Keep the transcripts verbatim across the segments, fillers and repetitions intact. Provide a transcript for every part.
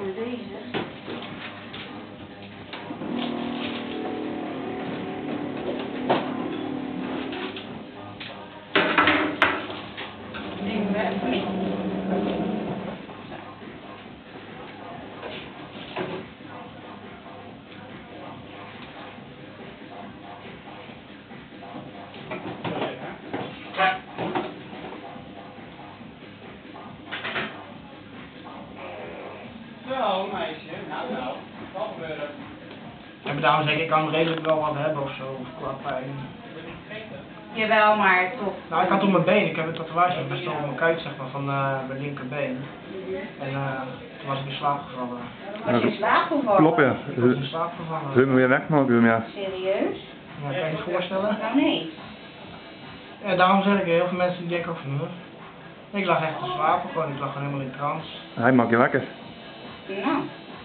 En deze. Nemen we even mee. Zo, meisje. Nou, nou. Wat gebeuren? En daarom zeg ik, ik kan redelijk wel wat hebben of zo, of qua pijn. Jawel, maar toch. Nou, ik had op mijn been, ik heb een tatoeage best wel op mijn kuit, zeg maar, van uh, mijn linkerbeen. En uh, toen was ik in slaap gevallen. Was je in slaap gevallen? Klopt, ja. Ik was in slaap gevallen. Zullen we weer wegmaken, ja. Serieus? Ja, kan je je voorstellen? Nou nee. Ja, daarom zeg ik, heel veel mensen die denken ook van, hm. Ik lag echt te slapen, gewoon, ik lag gewoon helemaal in trance. Hij maakt je wakker. Nou.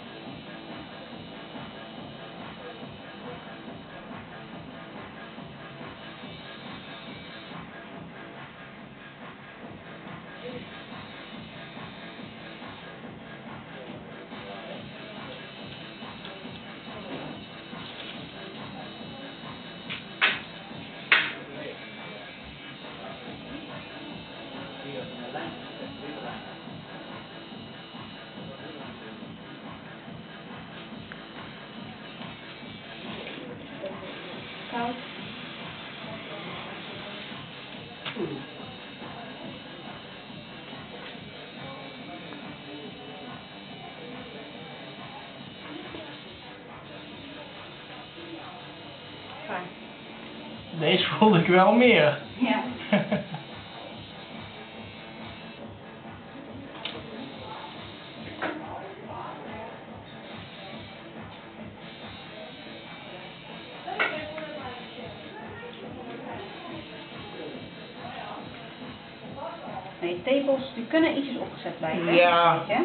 Koud. Fijn. Deze voelde ik wel meer. Ja. Nee, tepels die kunnen ietsjes opgezet blijven. Ja. Weet je?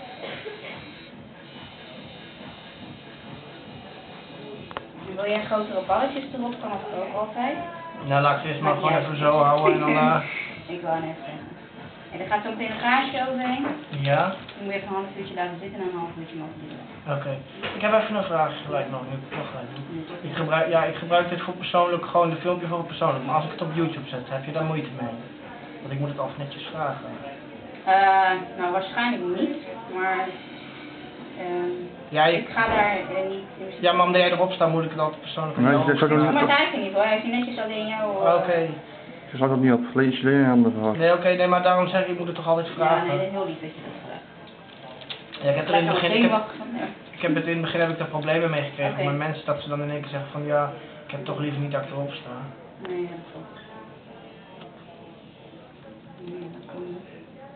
Wil jij grotere balletjes erop, kan dat ook altijd. Nou, laat ik het eerst maar gewoon even zo houden en dan... Uh... Ik wou net zeggen. En er gaat zo meteen een gaasje overheen. Ja? Dan moet je even een half uurtje laten zitten en een half uurtje mogen doen. Oké. Okay. Ik heb even een vraag gelijk nog. Nu nog gelijk doen. Ik gebruik, ja, ik gebruik dit voor persoonlijk, gewoon de filmpje voor persoonlijk. Maar als ik het op YouTube zet, heb je daar moeite mee? Want ik moet het altijd netjes vragen. Uh, nou, waarschijnlijk niet, maar uh, ja, ik... ik ga daar uh, niet in. Ja, maar omdat jij erop staat, moet ik het altijd persoonlijk aan Nee, jou dat zou ik Ja, niet- maar daar heeft hij niet hoor, hij heeft hij netjes alleen jou. Uh, Oké. Okay. Ze zag het niet op. Lees je alleen aan de vraag. Nee, oké, okay, nee, maar daarom zeg ik, ik moet het toch altijd vragen. Ja, nee, dat is heel lief dat je dat vraagt. Ja, ik heb er in het begin, ik heb, ja. ik heb het in het begin heb ik er problemen mee gekregen Okay. met mensen dat ze dan in één keer zeggen van ja, ik heb toch liever niet dat ik erop sta. Nee, dat klopt. Nee, dat kan niet.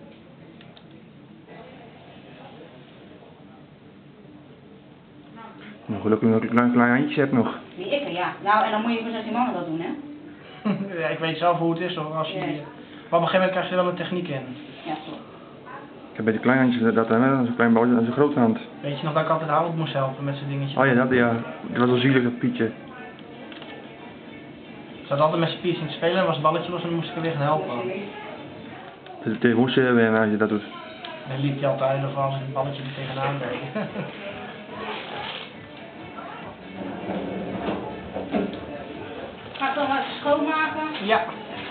Nou, gelukkig dat ik een klein, klein handje heb nog. Die ikke, ja. Nou, en dan moet je voor zestien mannen dat doen, hè? Ja, ik weet zelf hoe het is hoor, als je Ja. die... Maar op een gegeven moment krijg je er wel een techniek in. Ja, klopt. Ik heb bij die klein handjes dat hebben, dat is een klein balletje, dat is een grote hand. Weet je nog dat ik altijd Harold moest helpen met zijn dingetje? Oh ja, dat ja. Dat was wel zielig, dat Pietje. Ze had altijd met zijn piercing te spelen en was het balletje los en dan moest ik er weer gaan helpen. Het is tegen hoesten weer als je dat doet. Dan liep hij altijd of als ik het balletje er tegenaan deed. Ga ik dan wel even schoonmaken? Ja.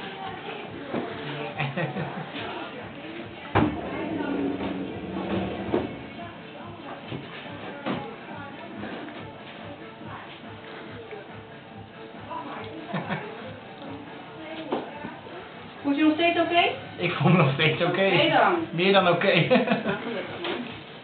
Voelt je nog steeds oké? Okay? Ik voel me nog steeds oké. Okay. Oké dan. Meer dan oké. Okay. Nou, gelukkig man.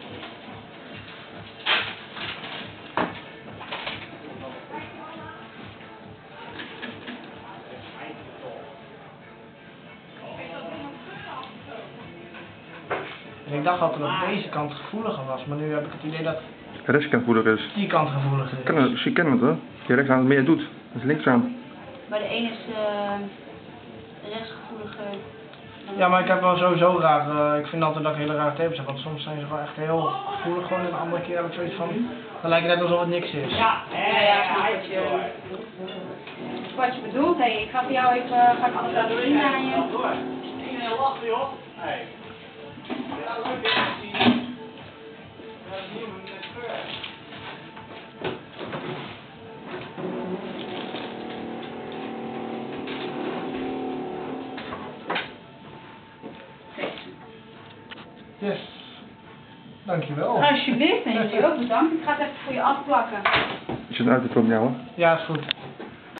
Ik dacht altijd dat deze kant gevoeliger was, maar nu heb ik het idee dat De restkant voelig is. die kant gevoeliger Kan is. het, je kent het hoor. Als je rechts aan het meer doet, dat is links aan. Bij de ene is uh, rechtsgevoeliger. Ja, maar ik heb wel sowieso raar, uh, ik vind altijd dat ik hele raar tapes heb, want soms zijn ze gewoon echt heel gevoelig gewoon en de andere keer heb ik zoiets van, dan lijkt het net alsof het niks is. Ja, ja, ja, snap wat je, wat je bedoelt. Hey, ik ga voor jou even, ga ik alles laten zien aan je. Iedereen lachen joh. Hey. Ja, leuk hè. dat is niet om een kleur. Yes. Dankjewel. Alsjeblieft, neem je ook bedankt. Ik ga het even voor je afplakken. Is het uit te komen, jou? Ja, is goed.